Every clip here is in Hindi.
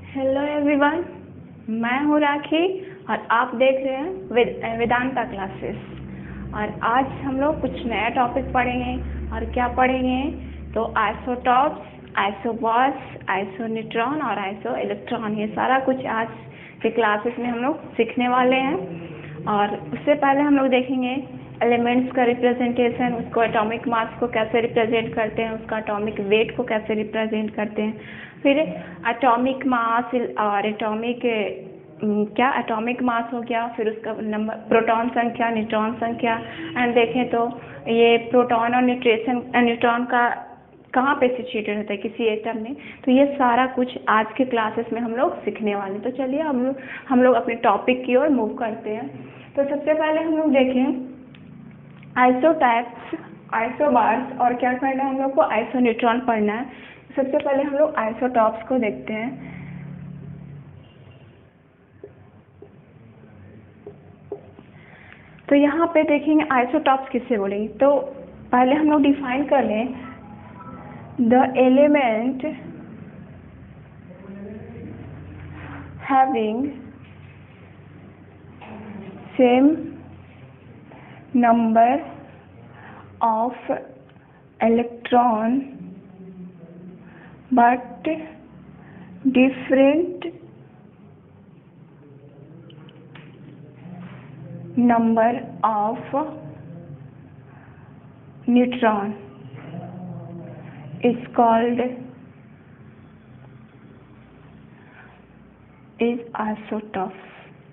हेलो एवरीवन, मैं हूँ राखी और आप देख रहे हैं वेदांता क्लासेस। और आज हम लोग कुछ नया टॉपिक पढ़ेंगे। और क्या पढ़ेंगे तो आइसोटॉप्स, आइसोबॉर्स, आइसोन्यूट्रॉन और आइसो इलेक्ट्रॉन, ये सारा कुछ आज के क्लासेस में हम लोग सीखने वाले हैं। और उससे पहले हम लोग देखेंगे एलिमेंट्स का रिप्रेजेंटेशन, उसको एटॉमिक मास को कैसे रिप्रेजेंट करते हैं, उसका एटॉमिक वेट को कैसे रिप्रेजेंट करते हैं, फिर एटॉमिक मास और एटॉमिक मास हो गया, फिर उसका नंबर, प्रोटॉन संख्या, न्यूट्रॉन संख्या। एंड देखें तो ये प्रोटॉन और न्यूट्रॉन का कहाँ पे सिचुएटेड होता है किसी एटम में। तो ये सारा कुछ आज के क्लासेस में हम लोग सीखने वाले हैं। तो चलिए हम लोग अपने टॉपिक की ओर मूव करते हैं। तो सबसे पहले हम लोग देखें आइसोटाइप्स, आइसोबार्स और क्या करना है हम लोग को, आइसोन्यूट्रॉन पढ़ना है। सबसे पहले हम लोग आइसोटॉप्स को देखते हैं। तो यहाँ पे देखेंगे आइसोटॉप्स किससे बोलेंगे। तो पहले हम लोग डिफाइन कर लें, the element having same number of electron but different number of neutron is called isotopes।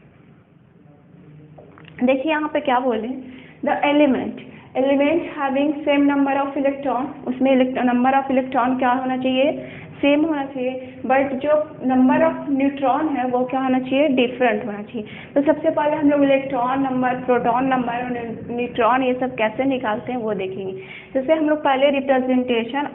देखिए यहाँ पे क्या बोले, the element having same number of electron, उसमें नंबर ऑफ इलेक्ट्रॉन क्या होना चाहिए, सेम होना चाहिए, बट जो नंबर ऑफ न्यूट्रॉन है वो क्या होना चाहिए, डिफरेंट होना चाहिए। तो सबसे पहले हम लोग इलेक्ट्रॉन नंबर, प्रोटॉन नंबर और न्यूट्रॉन ये सब कैसे निकालते हैं वो देखेंगे। जैसे हम लोग पहले रिप्रेजेंटेशन,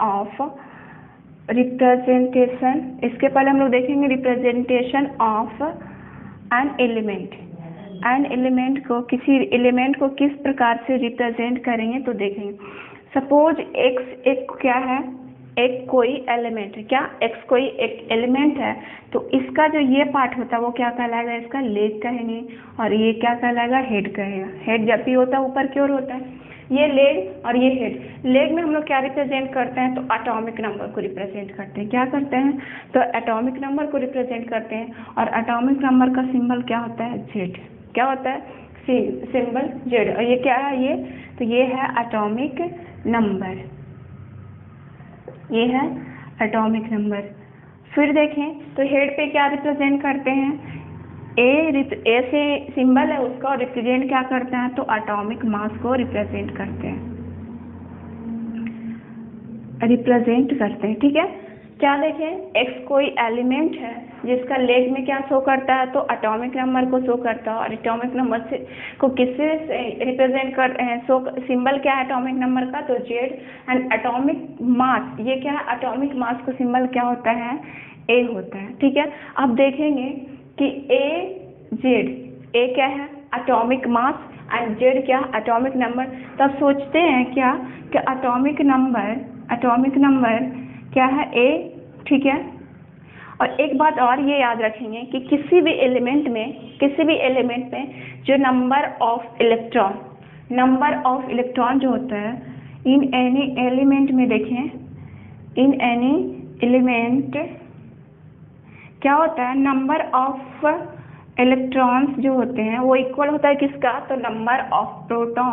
इसके पहले हम लोग देखेंगे representation of an element. An element को, किसी एलिमेंट को किस प्रकार से रिप्रेजेंट करेंगे तो देखेंगे। सपोज एक्स एक क्या है, एक कोई एलिमेंट है, क्या एक्स कोई एक एलिमेंट है, तो इसका जो ये पार्ट होता है वो क्या कहलाएगा, इसका लेग कहेंगे, और ये क्या कहलाएगा, हेड कहेगा। हेड जब भी होता है ऊपर की ओर होता है, ये लेग और ये हेड। लेग में हम लोग क्या रिप्रेजेंट करते हैं, तो एटॉमिक नंबर को रिप्रेजेंट करते हैं। क्या करते हैं, तो एटॉमिक नंबर को रिप्रेजेंट करते हैं। और एटॉमिक नंबर का सिंबल क्या होता है, जेड। क्या होता है, सिंबल जेड। और ये क्या है, ये तो ये है एटॉमिक नंबर, ये है एटॉमिक नंबर। फिर देखें तो हेड पे क्या रिप्रेजेंट करते हैं, ए से सिंबल है उसका, रिप्रेजेंट क्या करते हैं, तो एटॉमिक मास को रिप्रेजेंट करते हैं, ठीक है। क्या देखें, एक्स कोई एलिमेंट है जिसका लेग में क्या शो करता है, तो एटॉमिक नंबर को शो करता है। और एटॉमिक नंबर से को किससे रिप्रेजेंट करते हैं, सिंबल क्या है एटॉमिक नंबर का, तो जेड। एंड एटॉमिक मास, ये क्या है, एटॉमिक मास को सिंबल क्या होता है, ए होता है, ठीक है। अब देखेंगे कि ए क्या है, एटॉमिक मास, एंड जेड क्या, एटॉमिक नंबर। तब सोचते हैं क्या कि एटॉमिक नंबर क्या है, ए, ठीक है। और एक बात और ये याद रखेंगे कि किसी भी एलिमेंट में जो नंबर ऑफ इलेक्ट्रॉन जो होता है, इन एनी एलिमेंट में देखें, इन एनी एलिमेंट क्या होता है, नंबर ऑफ इलेक्ट्रॉन्स जो होते हैं वो इक्वल होता है किसका, तो number of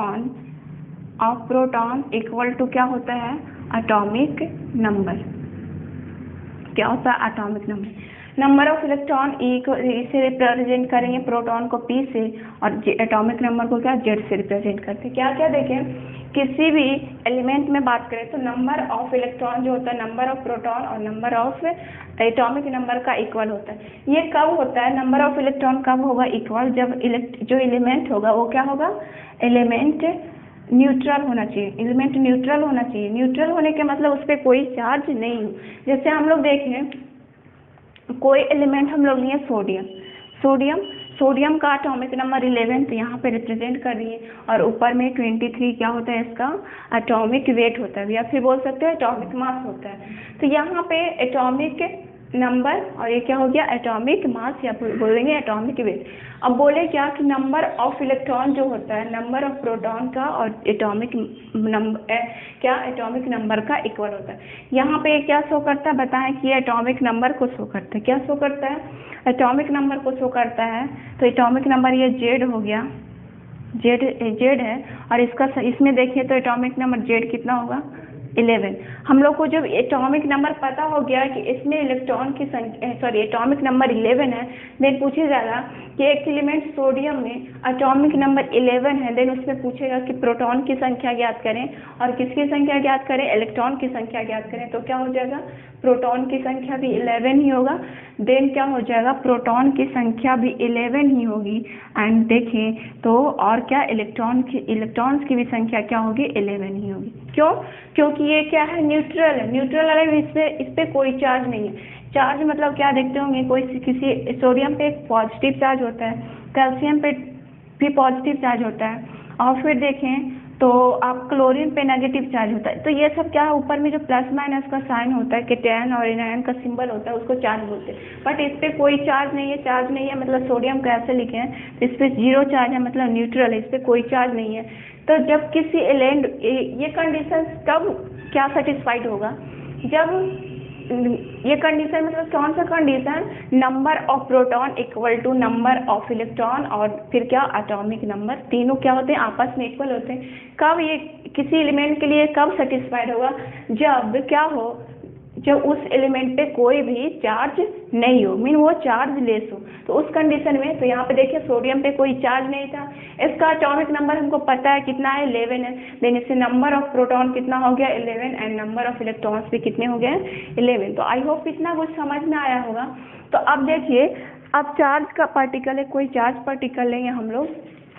proton equal to क्या होता है, एटॉमिक नंबर। क्या होता है, atomic number of electron E को इसे रिप्रेजेंट करेंगे, प्रोटॉन को पी से, और एटॉमिक नंबर को क्या, जेड से रिप्रेजेंट करते हैं। क्या क्या देखें, किसी भी एलिमेंट में बात करें तो नंबर ऑफ इलेक्ट्रॉन जो होता है, नंबर ऑफ प्रोटॉन और नंबर ऑफ एटॉमिक नंबर का इक्वल होता है। ये कब होता है, नंबर ऑफ इलेक्ट्रॉन कब होगा इक्वल, जब जो एलिमेंट होगा वो क्या होगा, एलिमेंट न्यूट्रल होना चाहिए। एलिमेंट न्यूट्रल होना चाहिए। न्यूट्रल होने के मतलब उस पर कोई चार्ज नहीं हो। जैसे हम लोग देखें, कोई एलिमेंट हम लोग लिए सोडियम का एटॉमिक नंबर 11 तो यहाँ पे रिप्रेजेंट कर रही है, और ऊपर में 23 क्या होता है, इसका एटॉमिक वेट होता है, या फिर बोल सकते हैं एटॉमिक मास होता है। तो यहाँ पे एटॉमिक नंबर और ये क्या हो गया एटॉमिक मास या बोलेंगे एटॉमिक वेट। अब बोले क्या कि नंबर ऑफ इलेक्ट्रॉन जो होता है नंबर ऑफ प्रोटॉन का और एटॉमिक नंबर क्या एटॉमिक नंबर का इक्वल होता है। यहाँ पे क्या शो करता है बताएं कि एटॉमिक नंबर को शो करता है। क्या शो करता है? एटॉमिक नंबर को शो करता है। तो एटॉमिक नंबर ये जेड हो गया, जेड है और इसमें देखिए तो एटॉमिक नंबर जेड कितना होगा 11। हम लोग को जब एटॉमिक नंबर पता हो गया कि इसमें इलेक्ट्रॉन की संख्या एटॉमिक नंबर 11 है, देन पूछेगा कि एक एलिमेंट सोडियम में एटॉमिक नंबर 11 है, देन उसमें पूछेगा कि प्रोटॉन की संख्या ज्ञात करें और किसकी संख्या ज्ञात करें, इलेक्ट्रॉन की संख्या ज्ञात करें। तो क्या हो जाएगा प्रोटॉन की संख्या भी 11 ही होगा। देन क्या हो जाएगा प्रोटॉन की संख्या भी 11 ही होगी। एंड देखें तो और क्या इलेक्ट्रॉन्स की भी संख्या क्या होगी 11 ही होगी। क्यों? क्योंकि ये क्या है न्यूट्रल है। न्यूट्रल वाले इस पे कोई चार्ज नहीं है। चार्ज मतलब क्या देखते होंगे कोई किसी सोडियम पे एक पॉजिटिव चार्ज होता है, कैल्शियम पे भी पॉजिटिव चार्ज होता है और फिर देखें तो आप क्लोरीन पे नेगेटिव चार्ज होता है। तो ये सब क्या है ऊपर में जो प्लस माइनस का साइन होता है केटैन और एनायन का सिंबल होता है उसको चार्ज बोलते हैं। बट इस पे कोई चार्ज नहीं है। चार्ज नहीं है मतलब सोडियम को ऐसे लिखे हैं इस पे 0 चार्ज है मतलब न्यूट्रल है, इस पे कोई चार्ज नहीं है। तो जब किसी ये कंडीशन कब क्या सेटिस्फाइड होगा जब ये कंडीशन मतलब कौन सा condition number of proton equal to number of electron और फिर क्या एटॉमिक नंबर, तीनों क्या होते हैं आपस में इक्वल होते हैं। कब ये किसी एलिमेंट के लिए कब सेटिस्फाइड होगा जब क्या हो जब उस एलिमेंट पे कोई भी चार्ज नहीं हो, मीन वो चार्ज लेस हो। तो उस कंडीशन में तो यहाँ पे देखिए सोडियम पे कोई चार्ज नहीं था, इसका एटॉमिक नंबर हमको पता है कितना है 11 है। देन इससे नंबर ऑफ प्रोटॉन कितना हो गया 11 एंड नंबर ऑफ इलेक्ट्रॉन्स भी कितने हो गए 11। तो आई होप इतना कुछ समझ में आया होगा। तो अब देखिए अब चार्ज का पार्टिकल है, कोई चार्ज पार्टिकल लेंगे हम लोग,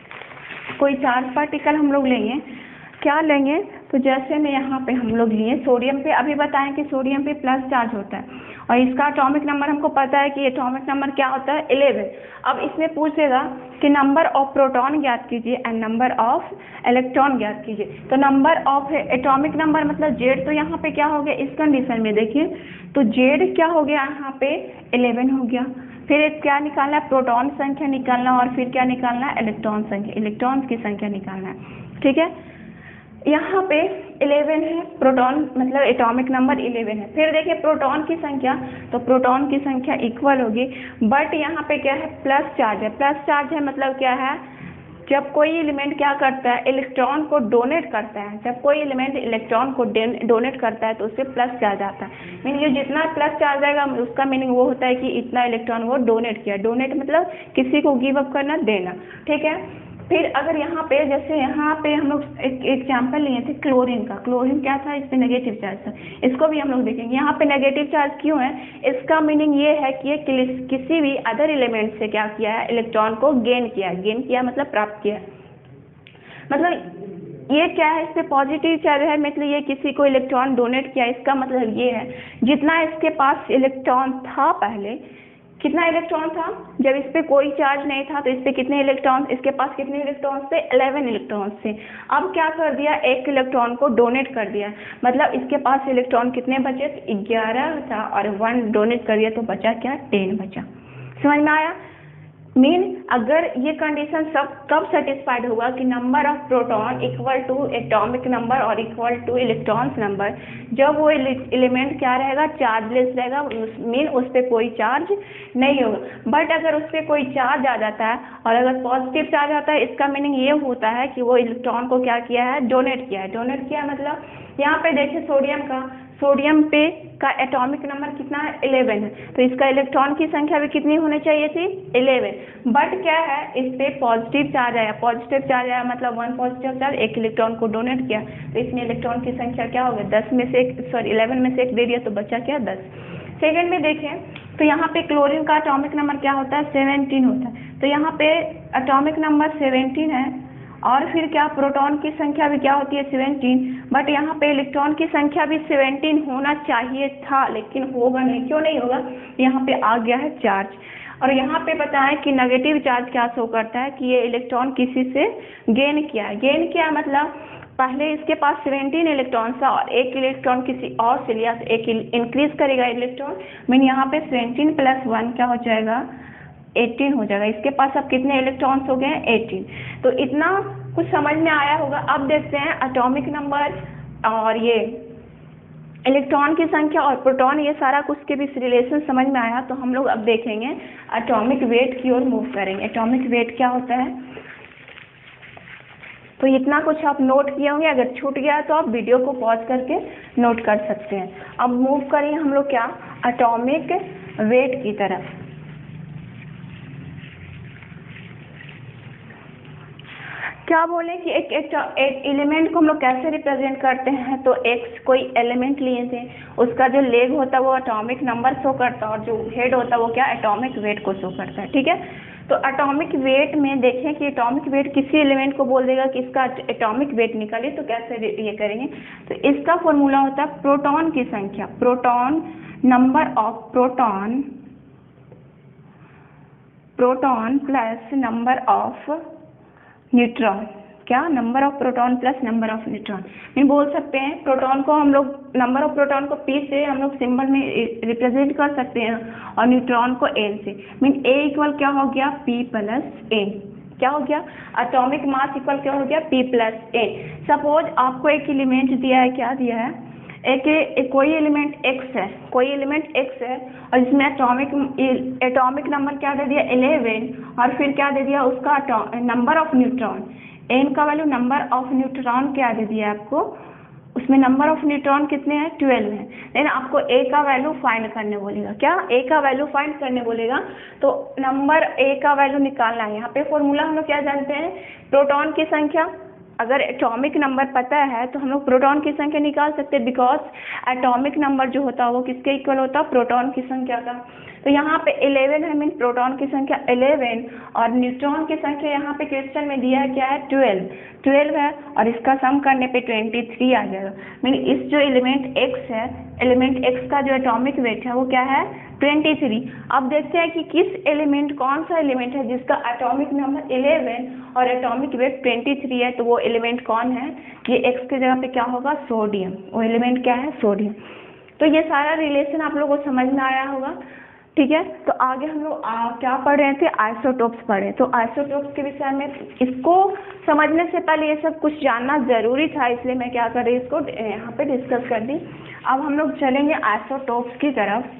कोई चार्ज पार्टिकल हम लोग लेंगे। क्या लेंगे तो जैसे में यहाँ पे हम लोग लिए सोडियम पे, अभी बताएं कि सोडियम पे प्लस चार्ज होता है और इसका एटॉमिक नंबर हमको पता है कि एटॉमिक नंबर क्या होता है 11। अब इसमें पूछेगा कि नंबर ऑफ प्रोटॉन ज्ञात कीजिए एंड नंबर ऑफ इलेक्ट्रॉन ज्ञात कीजिए। तो नंबर ऑफ एटॉमिक नंबर मतलब जेड, तो यहाँ पे क्या हो गया इस कंडीशन में देखिए तो जेड क्या हो गया यहाँ पे 11 हो गया। फिर क्या निकालना है प्रोटॉन संख्या निकालना और फिर क्या निकालना है इलेक्ट्रॉन संख्या, इलेक्ट्रॉन्स की संख्या निकालना है। ठीक है यहाँ पे 11 है प्रोटॉन मतलब एटॉमिक नंबर 11 है। फिर देखिए प्रोटॉन की संख्या, तो प्रोटॉन की संख्या इक्वल होगी बट यहाँ पे क्या है प्लस चार्ज है। प्लस चार्ज है मतलब क्या है जब कोई एलिमेंट क्या करता है इलेक्ट्रॉन को डोनेट करता है, जब कोई एलिमेंट इलेक्ट्रॉन को डोनेट करता है तो उससे प्लस चार्ज आता है। मीन ये जितना प्लस चार्ज आएगा उसका मीनिंग वो होता है कि इतना इलेक्ट्रॉन वो डोनेट किया। डोनेट मतलब किसी को गिव अप करना, देना। ठीक है फिर अगर यहाँ पे जैसे यहाँ पे हम लोग एक एग्जाम्पल लिए थे क्लोरीन का। क्लोरीन क्या था, इस पे नेगेटिव चार्ज था, इसको भी हम लोग देखेंगे। यहाँ पे नेगेटिव चार्ज क्यों है, इसका मीनिंग ये है कि ये किसी भी अदर एलिमेंट से क्या किया है इलेक्ट्रॉन को गेन किया। गेन किया मतलब प्राप्त किया, मतलब ये क्या है इस पे पॉजिटिव चार्ज है मतलब ये किसी को इलेक्ट्रॉन डोनेट किया। इसका मतलब ये है जितना इसके पास इलेक्ट्रॉन था पहले, कितना इलेक्ट्रॉन था जब इस पे कोई चार्ज नहीं था तो इस पे कितने इलेक्ट्रॉन, इसके पास कितने इलेक्ट्रॉन थे 11 इलेक्ट्रॉन थे। अब क्या कर दिया एक इलेक्ट्रॉन को डोनेट कर दिया मतलब इसके पास इलेक्ट्रॉन कितने बचे 11 था और 1 डोनेट कर दिया तो बचा क्या 10 बचा। समझ में आया। मीन अगर ये कंडीशन सब कब सेटिस्फाइड होगा कि number of proton equal to atomic number और इक्वल टू इलेक्ट्रॉन्स नंबर, जब वो एलिमेंट क्या रहेगा चार्जलेस रहेगा, मीन उस पर कोई चार्ज नहीं होगा। बट अगर उस पर कोई चार्ज आ जाता है और अगर पॉजिटिव चार्ज आता है इसका मीनिंग ये होता है कि वो इलेक्ट्रॉन को क्या किया है डोनेट किया है। डोनेट किया मतलब यहाँ पे देखिए सोडियम पे का एटॉमिक नंबर कितना है 11 है तो इसका इलेक्ट्रॉन की संख्या भी कितनी होनी चाहिए थी 11। बट क्या है इस पे पॉजिटिव चार्ज आया, पॉजिटिव चार्ज आया मतलब 1 पॉजिटिव चार्ज एक इलेक्ट्रॉन को डोनेट किया तो इसमें इलेक्ट्रॉन की संख्या क्या हो गया 10 में से 11 में से 1 दे दिया तो बचा क्या 10। सेकेंड में देखें तो यहाँ पे क्लोरीन का एटॉमिक नंबर क्या होता है 17 होता है। तो यहाँ पे एटॉमिक नंबर 17 है और फिर क्या प्रोटॉन की संख्या भी क्या होती है 17। बट यहाँ पे इलेक्ट्रॉन की संख्या भी 17 होना चाहिए था लेकिन होगा नहीं। क्यों नहीं होगा, यहाँ पे आ गया है चार्ज। और यहाँ पे बताएं कि नेगेटिव चार्ज क्या शो करता है कि ये इलेक्ट्रॉन किसी से गेन किया है। गेन किया मतलब पहले इसके पास 17 इलेक्ट्रॉन था और एक इलेक्ट्रॉन किसी और से लिया तो एक इंक्रीज करेगा इलेक्ट्रॉन, मीन यहाँ पे 17 + 1 क्या हो जाएगा 18 हो जाएगा। इसके पास अब कितने इलेक्ट्रॉन्स हो गए 18। तो इतना कुछ समझ में आया होगा। अब देखते हैं एटॉमिक नंबर और ये इलेक्ट्रॉन की संख्या और प्रोटॉन, ये सारा कुछ के बीच रिलेशन समझ में आया। तो हम लोग अब देखेंगे एटॉमिक वेट की ओर मूव करेंगे। एटॉमिक वेट क्या होता है, तो इतना कुछ आप नोट किए होंगे। अगर छूट गया तो आप वीडियो को पॉज करके नोट कर सकते हैं। अब मूव करेंगे हम लोग क्या एटॉमिक वेट की तरफ। क्या बोले कि एक एलिमेंट को हम लोग कैसे रिप्रेजेंट करते हैं, तो एक कोई एलिमेंट लिए थे, उसका जो लेग होता है वो एटॉमिक नंबर शो करता है और जो हेड होता है वो क्या एटॉमिक वेट को शो करता है। ठीक है, तो एटॉमिक वेट में देखें कि एटॉमिक वेट किसी एलिमेंट को बोल देगा कि इसका एटॉमिक वेट निकालिए, तो कैसे ये करेंगे। तो इसका फॉर्मूला होता है प्रोटॉन की संख्या, proton number of proton plus number of neutron. क्या number of proton plus number of neutron. मैं बोल सकते हैं प्रोटॉन को हम लोग नंबर ऑफ प्रोटॉन को P से हम लोग सिंबल में रिप्रेजेंट कर सकते हैं और न्यूट्रॉन को N से। मीन A इक्वल क्या हो गया P + N। क्या हो गया एटॉमिक मास इक्वल क्या हो गया P + N। सपोज आपको एक एलिमेंट दिया है, क्या दिया है एक कोई एलिमेंट X है, कोई एलिमेंट X है और इसमें एटॉमिक नंबर क्या दे दिया 11 और फिर क्या दे दिया उसका नंबर ऑफ न्यूट्रॉन N का वैल्यू, नंबर ऑफ न्यूट्रॉन क्या दे दिया आपको, उसमें नंबर ऑफ न्यूट्रॉन कितने हैं 12 हैं। लेकिन आपको A का वैल्यू फाइंड करने बोलेगा। क्या A का वैल्यू फाइंड करने बोलेगा, तो नंबर A का वैल्यू निकालना है। यहाँ पे फॉर्मूला हम लोग क्या जानते हैं प्रोटॉन की संख्या। अगर एटॉमिक नंबर पता है तो हम लोग प्रोटॉन की संख्या निकाल सकते हैं, बिकॉज एटॉमिक नंबर जो होता है वो किसके इक्वल होता है प्रोटॉन की संख्या का। तो यहाँ पे 11 है, मीन प्रोटॉन की संख्या 11 और न्यूट्रॉन की संख्या यहाँ पे क्वेश्चन में दिया है क्या है 12 है और इसका सम करने पे 23 आ जाएगा। मीन इस जो एलिमेंट X है, एलिमेंट X का जो एटॉमिक वेट है वो क्या है 23। अब देखते हैं कि किस एलिमेंट, कौन सा एलिमेंट है जिसका एटॉमिक नंबर 11 और एटॉमिक वेट 23 है। तो वो एलिमेंट कौन है, ये X की जगह पे क्या होगा सोडियम। वो एलिमेंट क्या है सोडियम। तो ये सारा रिलेशन आप लोगों को समझ में आया होगा। ठीक है, तो आगे हम लोग क्या पढ़ रहे थे आइसोटोप्स पढ़े। तो आइसोटोप्स के विषय में इसको समझने से पहले ये सब कुछ जानना जरूरी था, इसलिए मैं क्या कर रही इसको यहाँ पे डिस्कस कर दी। अब हम लोग चलेंगे आइसोटोप्स की तरफ।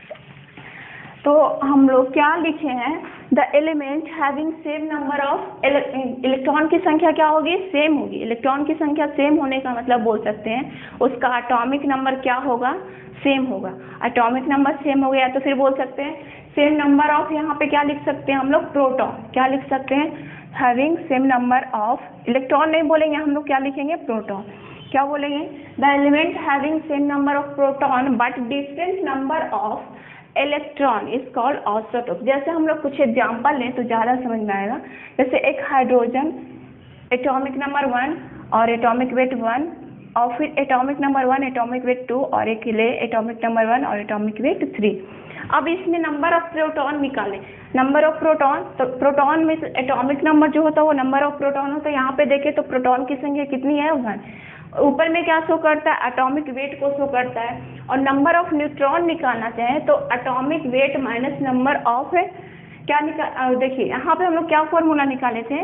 तो हम लोग क्या लिखे हैं the element having same number of electron की संख्या क्या होगी सेम होगी। इलेक्ट्रॉन की संख्या सेम होने का मतलब बोल सकते हैं उसका एटॉमिक नंबर क्या होगा सेम होगा। एटॉमिक नंबर सेम हो गया तो फिर बोल सकते हैं सेम नंबर ऑफ, यहाँ पे क्या लिख सकते हैं हम लोग प्रोटॉन, क्या लिख सकते हैं having same number of, electron नहीं बोलेंगे हम लोग, क्या लिखेंगे प्रोटॉन। क्या बोलेंगे the element having same number of proton but different number of electron is called isotope. जैसे हम लोग कुछ एग्जाम्पल लें तो ज़्यादा समझ में आएगा। जैसे एक हाइड्रोजन एटॉमिक नंबर 1 और एटॉमिक वेट 1 और फिर एटॉमिक नंबर 1 एटॉमिक वेट 2 और एक ले एटॉमिक नंबर 1 और एटॉमिक वेट 3। अब इसमें नंबर ऑफ प्रोटॉन निकालें। नंबर ऑफ प्रोटॉन, तो प्रोटॉन में एटॉमिक नंबर जो होता है वो नंबर ऑफ प्रोटॉन होता है। यहाँ पे देखें तो प्रोटॉन की संख्या कितनी है 1। ऊपर में क्या शो करता है एटॉमिक वेट को शो करता है। और नंबर ऑफ न्यूट्रॉन निकालना चाहें तो atomic weight minus number of क्या निकाल, देखिए यहाँ पे हम लोग क्या फॉर्मूला निकाले थे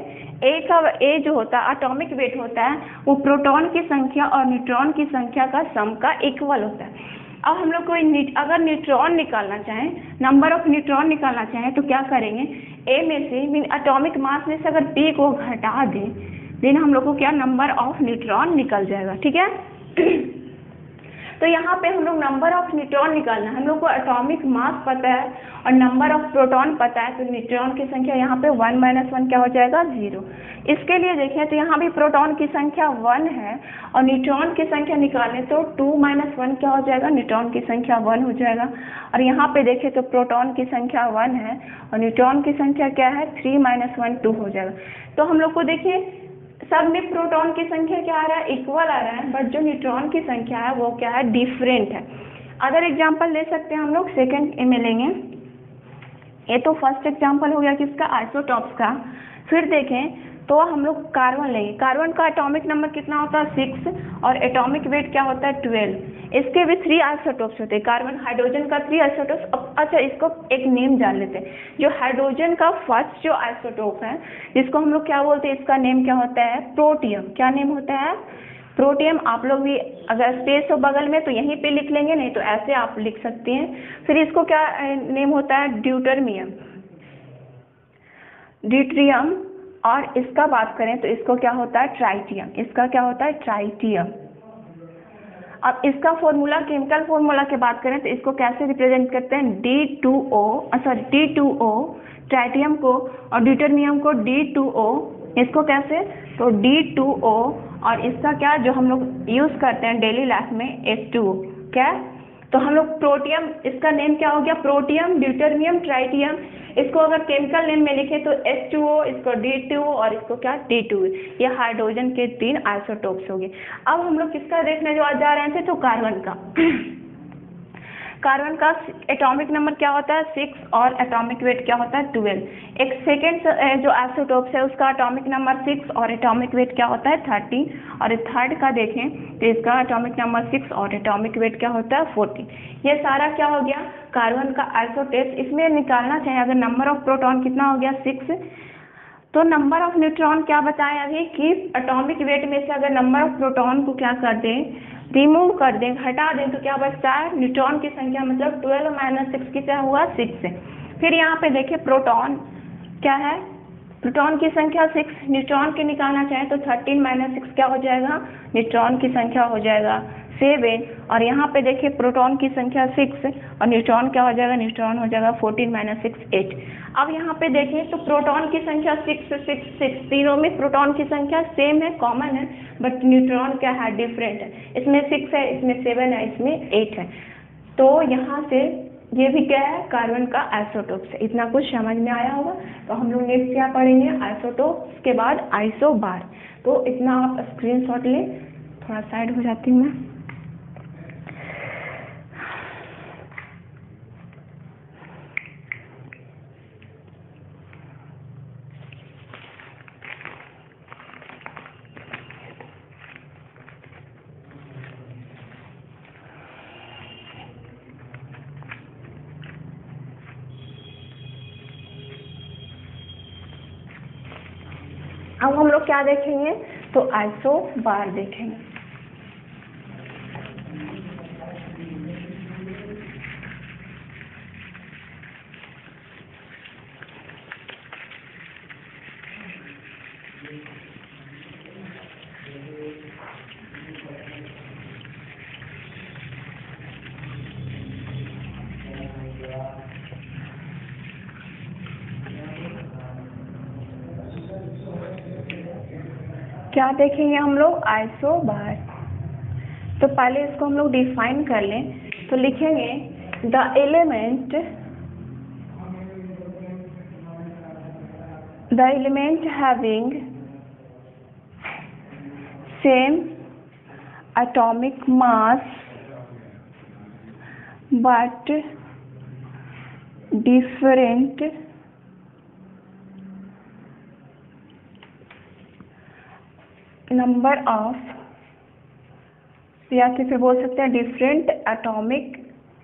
ए जो होता है एटॉमिक वेट होता है वो प्रोटॉन की संख्या और न्यूट्रॉन की संख्या का सम का इक्वल होता है। अब हम लोग कोई अगर न्यूट्रॉन निकालना चाहें, नंबर ऑफ न्यूट्रॉन निकालना चाहें तो क्या करेंगे ए में से मीन एटॉमिक मास में से अगर पी को घटा दें देन हम लोग को क्या नंबर ऑफ न्यूट्रॉन निकल जाएगा। ठीक है तो यहाँ पे हम लोग नंबर ऑफ न्यूट्रॉन निकालना है। हम लोग को एटॉमिक मास पता है और नंबर ऑफ प्रोटॉन पता है, तो न्यूट्रॉन की संख्या यहाँ पे 1 - 1 क्या हो जाएगा 0। इसके लिए देखें तो यहाँ भी प्रोटॉन की संख्या 1 है और न्यूट्रॉन की संख्या निकालें तो 2 - 1 क्या हो जाएगा न्यूट्रॉन की संख्या 1 हो जाएगा। और यहाँ पे देखें तो प्रोटॉन की संख्या 1 है और न्यूट्रॉन की संख्या क्या है 3 - 1 2 हो जाएगा। तो हम लोग को देखिए सब में प्रोटॉन की संख्या क्या आ रहा है इक्वल आ रहा है, बट जो न्यूट्रॉन की संख्या है वो क्या है डिफरेंट है। अगर एग्जांपल ले सकते हैं हम लोग सेकंड में लेंगे। ये तो फर्स्ट एग्जांपल हो गया किसका आइसोटॉप्स का। फिर देखें तो हम लोग कार्बन लेंगे। कार्बन का एटॉमिक नंबर कितना होता है 6 और एटॉमिक वेट क्या होता है 12। इसके भी 3 आइसोटोप्स होते हैं, कार्बन हाइड्रोजन का 3 आइसोटोप्स। अच्छा, इसको एक नेम जान लेते हैं। जो हाइड्रोजन का फर्स्ट जो आइसोटोप है जिसको हम लोग क्या बोलते हैं, इसका नेम क्या होता है प्रोटियम। क्या नेम होता है प्रोटियम। आप लोग भी अगर स्पेस हो बगल में तो यहीं पे लिख लेंगे, नहीं तो ऐसे आप लिख सकते हैं। फिर इसको क्या नेम होता है ड्यूटरमियम, ड्यूट्रियम। और इसका बात करें तो इसको क्या होता है ट्राइटियम। इसका क्या होता है ट्राइटियम। अब इसका फॉर्मूला, केमिकल फॉर्मूला की बात करें तो इसको कैसे रिप्रेजेंट करते हैं D2O, ट्राइटियम को, और ड्यूटरमियम को D2O। इसको कैसे, तो D2O, और इसका क्या जो हम लोग यूज करते हैं डेली लाइफ में H2O। क्या, तो हम लोग प्रोटियम, इसका नेम क्या हो गया प्रोटियम, ड्यूटरमियम, ट्राइटियम। इसको अगर केमिकल नेम में लिखे तो H2O, इसको D2O और इसको क्या D2O। ये हाइड्रोजन के 3 आइसोटोप्स हो गए। अब हम लोग किसका देखने जो आज जा रहे थे, तो कार्बन का। कार्बन का एटॉमिक नंबर क्या होता है 6 और एटॉमिक वेट क्या होता है 12। एक सेकेंड जो आइसोटोप्स है उसका एटॉमिक नंबर 6 और एटॉमिक वेट क्या होता है 13। और थर्ड का देखें तो इसका एटॉमिक नंबर 6 और एटॉमिक वेट क्या होता है 14। ये सारा क्या हो गया कार्बन का आइसोटोप्स। इसमें निकालना चाहिए अगर नंबर ऑफ प्रोटॉन कितना हो गया 6, तो नंबर ऑफ न्यूट्रॉन क्या बताएं अभी कि एटॉमिक वेट में से अगर नंबर ऑफ प्रोटॉन को क्या कर दें रिमूव कर दें, हटा दें, तो क्या बचता है न्यूट्रॉन की संख्या, मतलब 12 माइनस 6 कितना हुआ 6। फिर यहाँ पे देखिए प्रोटॉन क्या है, प्रोटॉन की संख्या 6, न्यूट्रॉन के निकालना चाहें तो 13 माइनस 6 क्या हो जाएगा न्यूट्रॉन की संख्या हो जाएगा 7। और यहाँ पे देखिए प्रोटॉन की संख्या 6 और न्यूट्रॉन क्या हो जाएगा, न्यूट्रॉन हो जाएगा 14 माइनस 6 8। अब यहाँ पे देखिए तो प्रोटॉन की संख्या 6 6 6, तीनों में प्रोटॉन की संख्या सेम है, कॉमन है, बट न्यूट्रॉन क्या है डिफरेंट है। इसमें 6 है, इसमें 7 है, इसमें 8 है। तो यहाँ से ये भी क्या है कार्बन का आइसोटोप है। इतना कुछ समझ में आया होगा। तो हम लोग नेक्स्ट क्या पढ़ेंगे आइसोटोप के बाद आइसोबार। तो इतना आप स्क्रीनशॉट लें, थोड़ा साइड हो जाती हूँ मैं। अब हम लोग क्या देखेंगे तो आइसोबार देखेंगे। क्या देखेंगे हम लोग आइसोबार। तो पहले इसको हम लोग डिफाइन कर लें तो लिखेंगे the element having same atomic mass but different number of, या फिर बोल सकते हैं different atomic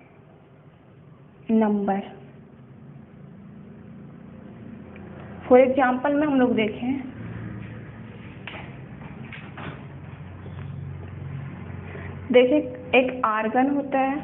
number. For example में हम लोग देखें देखिए एक आर्गन होता है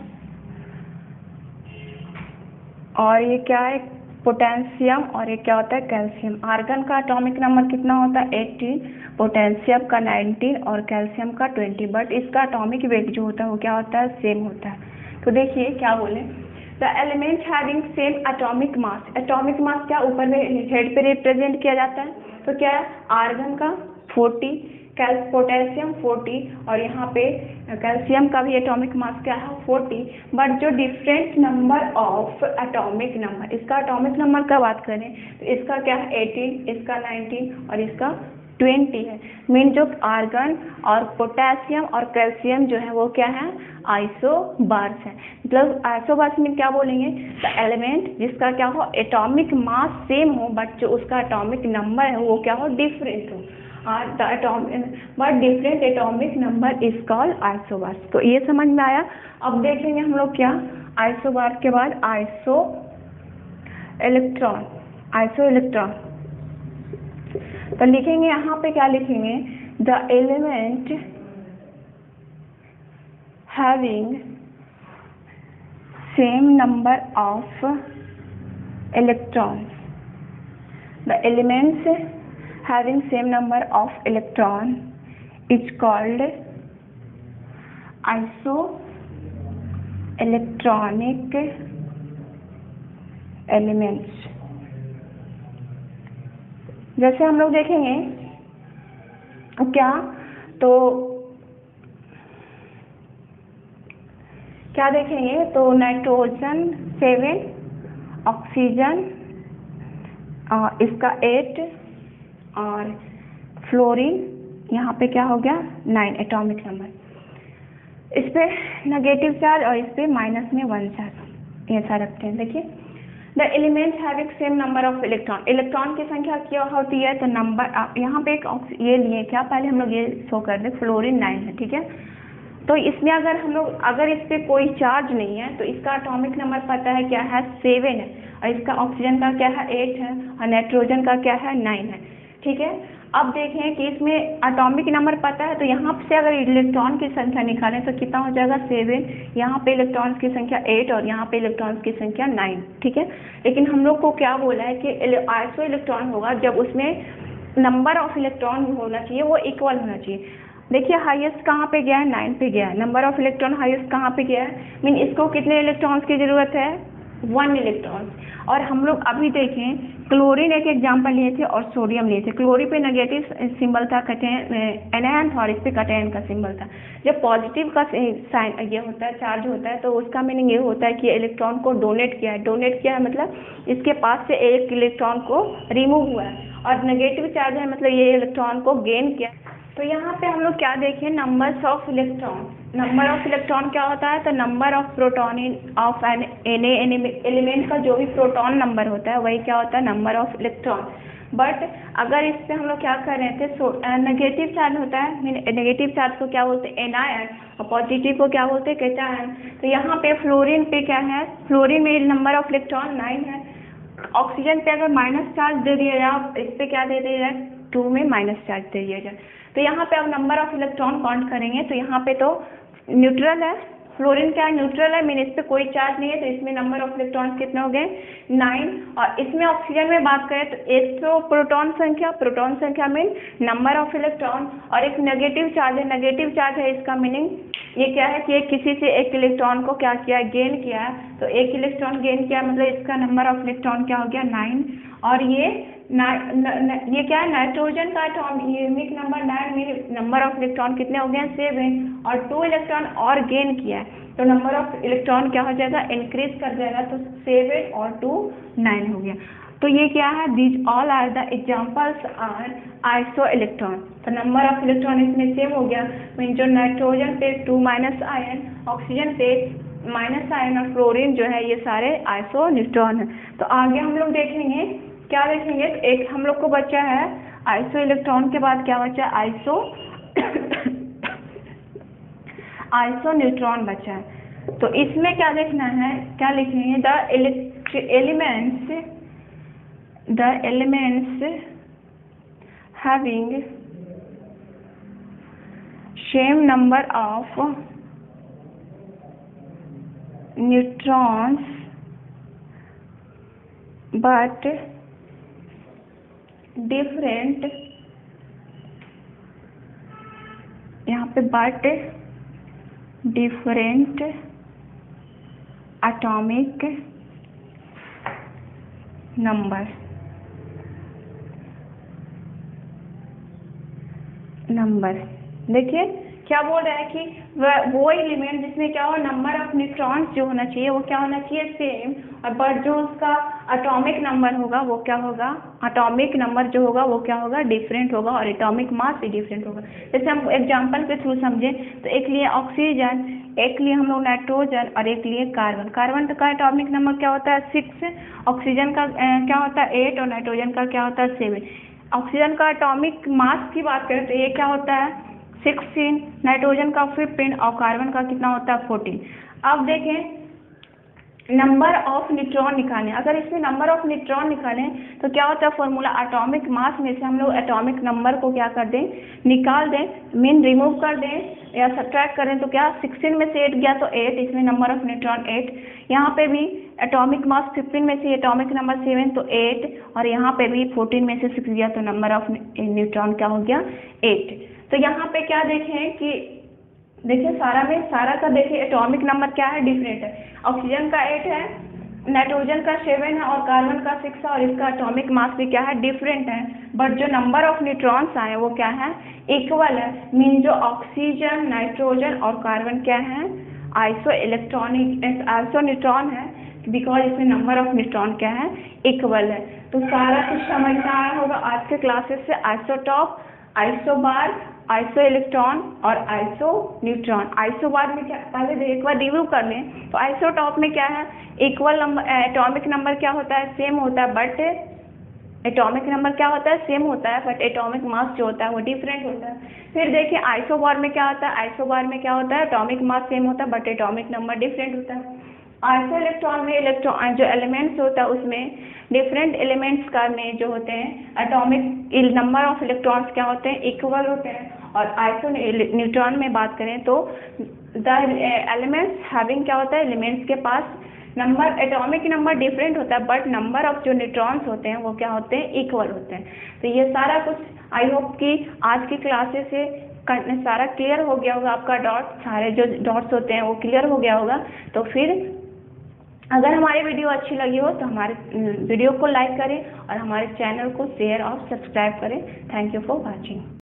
और ये क्या है पोटेशियम और ये क्या होता है कैल्शियम। आर्गन का एटॉमिक नंबर कितना होता है 18, पोटेशियम का 19 और कैल्शियम का 20, बट इसका एटॉमिक वेट जो होता है वो क्या होता है सेम होता है। तो देखिए क्या बोले the element having same atomic mass. Atomic mass क्या ऊपर में हेड पे रिप्रेजेंट किया जाता है, तो क्या है आर्गन का 40, पोटेशियम 40 और यहाँ पे कैल्शियम का भी एटॉमिक मास क्या है 40, बट जो different number of atomic number, इसका एटॉमिक नंबर का बात करें तो इसका क्या है 18, इसका 19 और इसका 20 है। मीन जो आर्गन और पोटेशियम और कैल्शियम जो है वो क्या है, आइसोबार्स है। मतलब आइसोबार्स में क्या बोलेंगे, द एलिमेंट जिसका क्या हो एटॉमिक मास सेम हो बट जो उसका एटॉमिक नंबर है वो क्या हो डिफरेंट हो, the atomic but different atomic number is called isobars. तो ये समझ में आया। अब देखेंगे हम लोग क्या, आइसोबार के बाद आइसो इलेक्ट्रॉन, आइसो इलेक्ट्रॉन। तो लिखेंगे यहाँ पे क्या लिखेंगे, the element having same number of electrons, the elements having same number of electron is called isoelectronic elements. जैसे हम लोग देखेंगे क्या, तो क्या देखेंगे, तो नाइट्रोजन 7, ऑक्सीजन इसका 8 और फ्लोरीन यहाँ पे क्या हो गया 9 एटॉमिक नंबर। इस पे नेगेटिव चार्ज और इस पे माइनस में 1 चार्ज ऐसा रखते हैं। देखिए the element having same number of electron, electron की संख्या क्या होती है, तो नंबर यहाँ पे एक ये लिए क्या, पहले हम लोग ये शो कर दें, फ्लोरीन 9 है, ठीक है। तो इसमें अगर हम लोग अगर इस पे कोई चार्ज नहीं है तो इसका एटॉमिक नंबर पता है क्या है 7 है, और इसका ऑक्सीजन का क्या है 8 है, और नाइट्रोजन का क्या है 9 है, ठीक है। अब देखें कि इसमें एटॉमिक नंबर पता है, तो यहाँ से अगर इलेक्ट्रॉन की संख्या निकालें तो कितना हो जाएगा 7, यहाँ पे इलेक्ट्रॉन्स की संख्या 8 और यहाँ पे इलेक्ट्रॉन्स की संख्या 9, ठीक है। लेकिन हम लोग को क्या बोला है कि आइसो इलेक्ट्रॉन होगा जब उसमें नंबर ऑफ इलेक्ट्रॉन होना चाहिए वो इक्वल होना चाहिए। देखिए हाईएस्ट कहाँ पे गया है, 9 पे गया है, नंबर ऑफ इलेक्ट्रॉन हाईएस्ट कहाँ पे गया है, मीन इसको कितने इलेक्ट्रॉन्स की जरूरत है 1 इलेक्ट्रॉन। और हम लोग अभी देखें क्लोरीन एक एग्जांपल लिए थे और सोडियम लिए थे। क्लोरीन पे नेगेटिव सिंबल था एनायन और इस पे कैटायन का सिंबल था। जब पॉजिटिव का साइन ये होता है चार्ज होता है तो उसका मीनिंग ये होता है कि इलेक्ट्रॉन को डोनेट किया है। डोनेट किया है मतलब इसके पास से एक इलेक्ट्रॉन को रिमूव हुआ है, और नेगेटिव चार्ज है मतलब ये इलेक्ट्रॉन को गेन किया। तो यहाँ पे हम लोग क्या देखें, numbers of electron. Number of electron क्या होता है, तो number of proton of an element का जो भी प्रोटॉन नंबर होता है वही क्या होता है नंबर ऑफ इलेक्ट्रॉन। बट अगर इस पे हम लोग क्या कर रहे थे, नेगेटिव चार्ज होता है, नेगेटिव चार्ज को क्या बोलते हैं एनायन, और पॉजिटिव को क्या बोलते हैं कैटायन। तो यहाँ पे फ्लोरीन पे क्या है, फ्लोरीन में नंबर ऑफ इलेक्ट्रॉन 9 है। ऑक्सीजन पे अगर माइनस चार्ज दे दिया जाए, इस पे क्या दे दिया जाए 2 में माइनस चार्ज दे दिया जाए, तो यहाँ पे अब नंबर ऑफ इलेक्ट्रॉन काउंट करेंगे तो यहाँ पे तो न्यूट्रल है, फ्लोरीन क्या है न्यूट्रल है, मीन इस पे कोई चार्ज नहीं है, तो इसमें नंबर ऑफ इलेक्ट्रॉन कितने हो गए 9। और इसमें ऑक्सीजन में बात करें तो एक तो प्रोटॉन संख्या मीन नंबर ऑफ इलेक्ट्रॉन, और एक नेगेटिव चार्ज है, नेगेटिव चार्ज है इसका मीनिंग ये क्या है कि किसी से एक इलेक्ट्रॉन को क्या किया गेन किया है, तो एक इलेक्ट्रॉन गेन किया मतलब इसका नंबर ऑफ इलेक्ट्रॉन क्या हो गया 9। और ये क्या है नाइट्रोजन का यूनिक नंबर 9 में नंबर ऑफ इलेक्ट्रॉन कितने हो गए 7, और 2 इलेक्ट्रॉन और गेन किया है तो नंबर ऑफ इलेक्ट्रॉन क्या हो जाएगा इंक्रीज कर जाएगा, तो 7 और 2 9 हो गया। तो ये क्या है, these all are the examples are iso electron. तो नंबर ऑफ इलेक्ट्रॉन इसमें सेम हो गया, मीन जो नाइट्रोजन पे 2 माइनस आयन, ऑक्सीजन पे माइनस आयन, और फ्लोरीन जो है ये सारे आइसो न्यूट्रॉन है। तो आगे हम लोग देखेंगे क्या देखेंगे, तो एक हम लोग को बचा है आइसो इलेक्ट्रॉन के बाद क्या बचा आइसो आइसो न्यूट्रॉन बचा है। तो इसमें क्या देखना है, क्या लिखेंगे the elements having same number of neutrons but different, यहाँ पे but different atomic number देखिए क्या बोल रहा है कि वो एलिमेंट जिसमें क्या हो नंबर ऑफ न्यूट्रॉन्स जो होना चाहिए वो क्या होना चाहिए सेम, और बट जो उसका एटॉमिक नंबर होगा वो क्या होगा, एटॉमिक नंबर जो होगा वो क्या होगा, डिफरेंट होगा, और एटॉमिक मास भी डिफरेंट होगा। जैसे हम एग्जांपल के थ्रू समझें तो एक लिए ऑक्सीजन, एक लिए हम लोग नाइट्रोजन और एक लिए कार्बन। कार्बन का एटॉमिक नंबर क्या होता है 6, ऑक्सीजन का क्या होता है 8 और नाइट्रोजन का क्या होता है 7। ऑक्सीजन का एटॉमिक मास की बात करें तो ये क्या होता है 16, नाइट्रोजन का 15 और कार्बन का कितना होता है 14। अब देखें नंबर ऑफ न्यूट्रॉन निकालें, अगर इसमें नंबर ऑफ न्यूट्रॉन निकालें तो क्या होता है फॉर्मूला, एटॉमिक मास में से हम लोग एटॉमिक नंबर को क्या कर दें, निकाल दें, मीन रिमूव कर दें या सब्ट्रैक्ट करें तो क्या 16 में से 8 गया तो 8, इसमें नंबर ऑफ न्यूट्रॉन 8। यहाँ पे भी एटॉमिक मास 15 में से एटॉमिक नंबर 7 तो 8, और यहाँ पे भी 14 में से 6 गया तो नंबर ऑफ न्यूट्रॉन क्या हो गया 8। तो यहाँ पे क्या देखें कि देखिए सारा का देखिए एटॉमिक नंबर क्या है, डिफरेंट है। ऑक्सीजन का 8 है, नाइट्रोजन का 7 है और कार्बन का 6 है, और इसका एटॉमिक मास भी क्या है, डिफरेंट है। बट जो नंबर ऑफ न्यूट्रॉन्स आए वो क्या है, इक्वल है। मीन जो ऑक्सीजन, नाइट्रोजन और कार्बन क्या है, आइसो न्यूट्रॉन है, बिकॉज इसमें नंबर ऑफ न्यूट्रॉन क्या है, इक्वल है। तो सारा कुछ समझ में आया होगा आज के क्लासेस से। आइसोटॉप, आइसोबार, आइसो इलेक्ट्रॉन और आइसो न्यूट्रॉन। आइसोबार में क्या, पहले एक बार रिव्यू कर लें तो आइसोटॉप में क्या है, इक्वल नंबर, एटॉमिक नंबर क्या होता है, सेम होता है, बट एटॉमिक नंबर क्या होता है, सेम होता है, बट एटॉमिक मास जो होता है वो डिफरेंट होता है। फिर देखिए आइसोबार में क्या होता है, आइसोबार में क्या होता है, एटॉमिक मास सेम होता है बट एटॉमिक नंबर डिफरेंट होता है। आइसो इलेक्ट्रॉन में इलेक्ट्रॉन जो एलिमेंट्स होता है उसमें डिफरेंट एलिमेंट्स का में जो होते हैं एटॉमिक नंबर ऑफ इलेक्ट्रॉन्स क्या होते हैं, इक्वल होते हैं। और आइसो न्यूट्रॉन में बात करें तो द एलिमेंट्स हैविंग क्या होता है, एलिमेंट्स के पास नंबर, एटॉमिक नंबर डिफरेंट होता है बट नंबर ऑफ जो न्यूट्रॉन्स होते हैं वो क्या होते हैं, इक्वल होते हैं। तो ये सारा कुछ आई होप कि आज की क्लासेस से सारा क्लियर हो गया होगा, आपका सारे जो डॉट्स होते हैं वो क्लियर हो गया होगा। तो फिर अगर हमारी वीडियो अच्छी लगी हो तो हमारे वीडियो को लाइक करें और हमारे चैनल को शेयर और सब्सक्राइब करें। Thank you for watching.